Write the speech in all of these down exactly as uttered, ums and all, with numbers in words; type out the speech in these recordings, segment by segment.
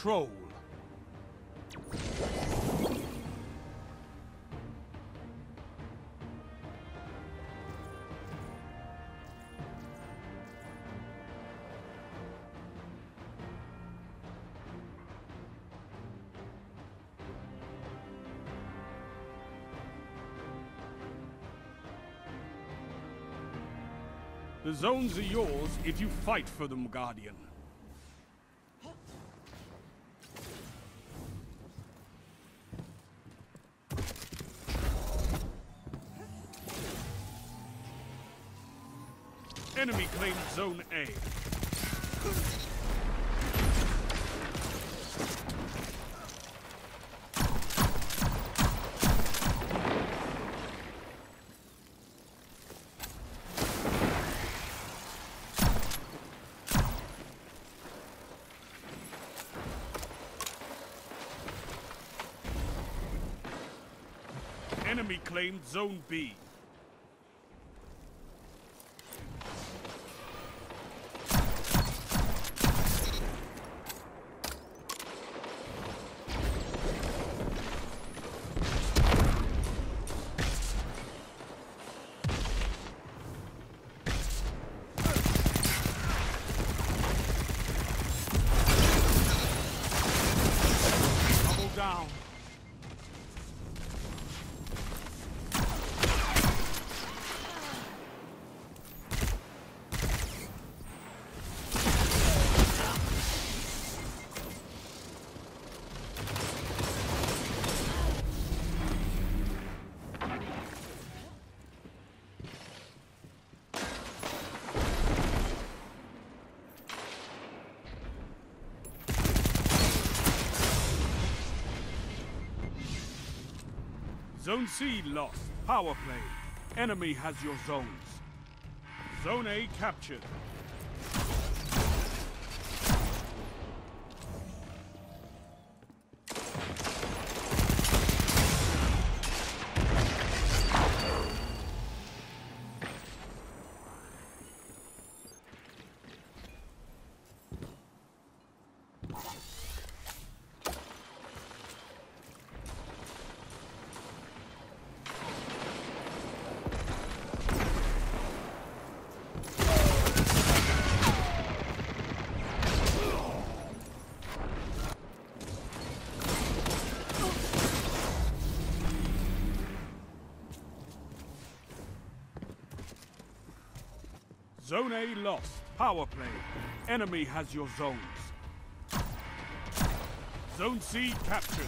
control. The zones are yours if you fight for them, Guardian. Enemy claimed Zone A. Enemy claimed Zone B. Double down. Zone C lost. Power play. Enemy has your zones. Zone A captured. Zone A lost. Power play. Enemy has your zones. Zone C captured.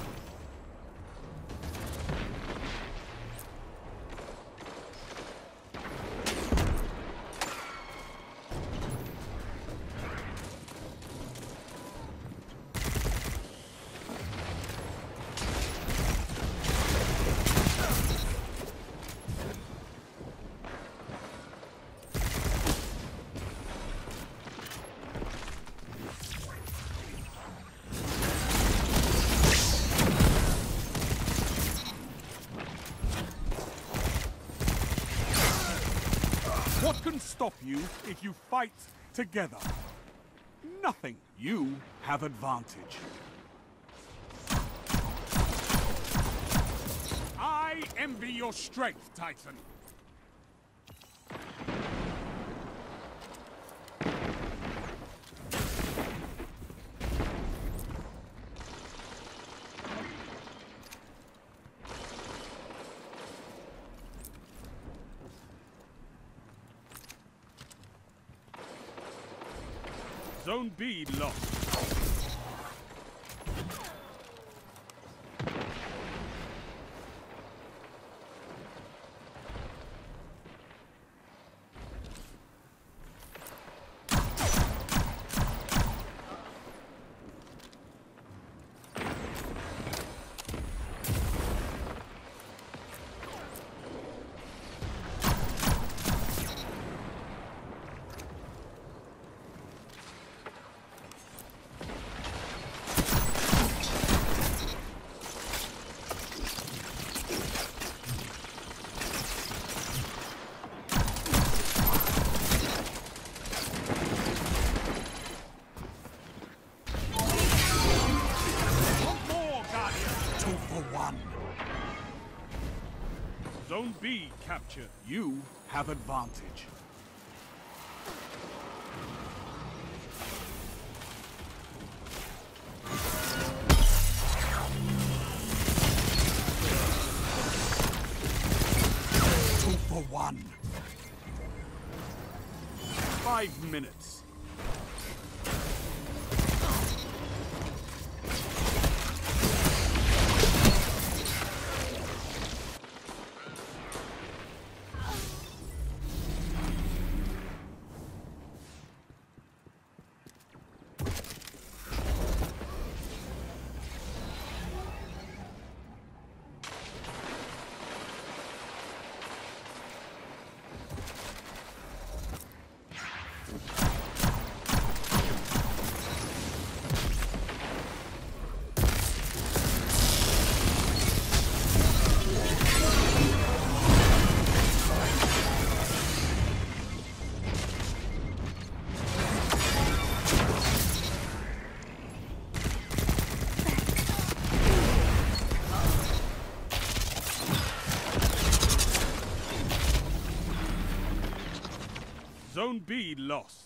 What can stop you if you fight together? Nothing. You have advantage. I envy your strength, Titan. Zone B lost. one. Zone B captured. You have advantage. Two for one. Five minutes. Zone B lost.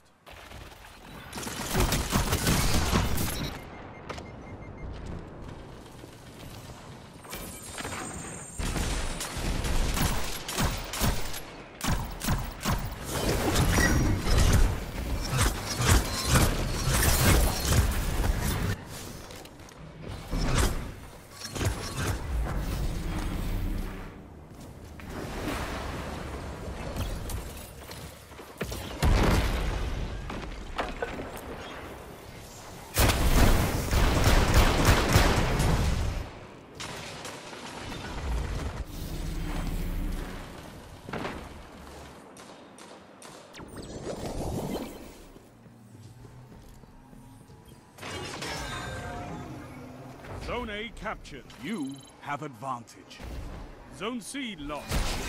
Zone A captured. You have advantage. Zone C lost.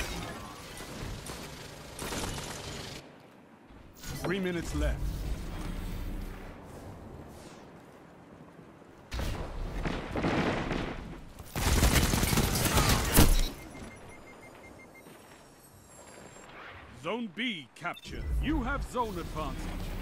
Three minutes left. Zone B captured. You have zone advantage.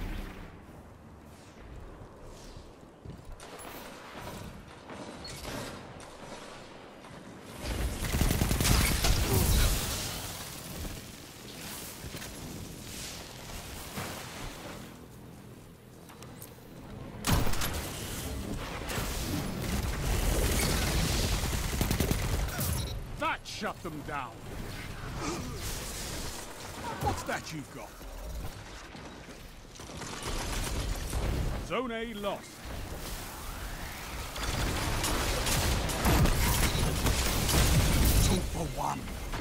That shut them down. What's that you've got? Zone A lost. Two for one.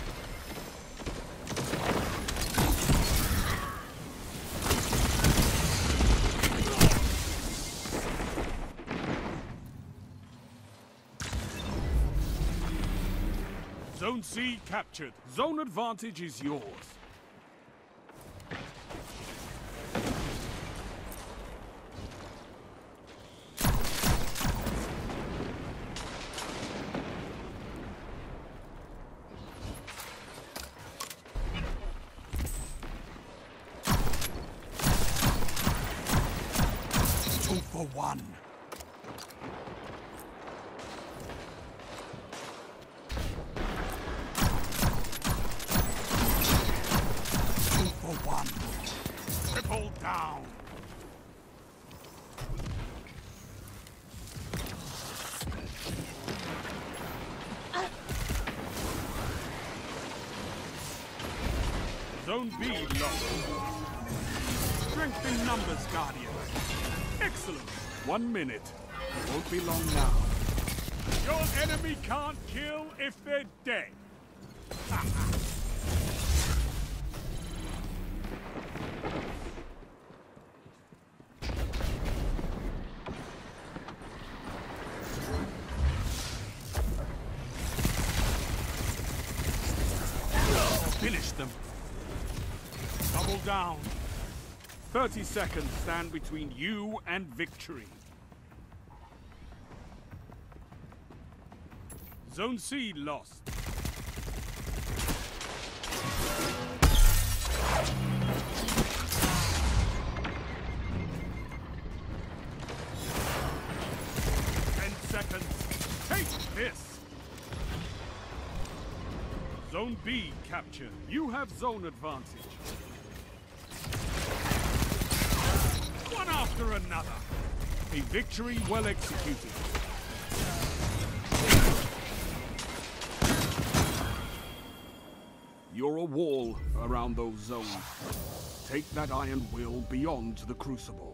Zone C captured. Zone advantage is yours. Two for one. One. Triple down. Zone B lost. Strength in numbers, Guardian. Excellent. One minute. Won't be long now. Your enemy can't kill if they're dead. Finish them. Double down. Thirty seconds stand between you and victory. Zone C lost. Ten seconds. Take this. Zone B captured. You have zone advantage. One after another. A victory well executed. You're a wall around those zones. Take that iron will beyond the Crucible.